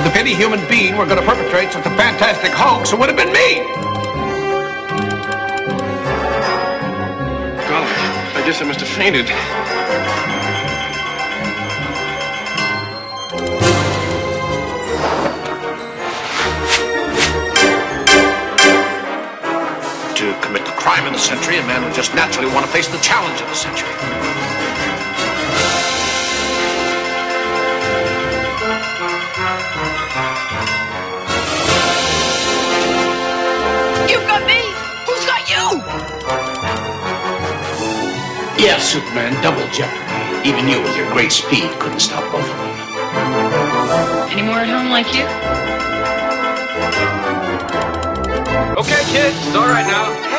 if any human being were going to perpetrate such a fantastic hoax, it would have been me. Golly, I guess I must have fainted. To commit the crime of the century, a man would just naturally want to face the challenge of the century. You've got me! Who's got you? Yeah, Superman, double jeopardy. Even you with your great speed couldn't stop both of them. Any more at home like you? Okay, kids, it's all right now.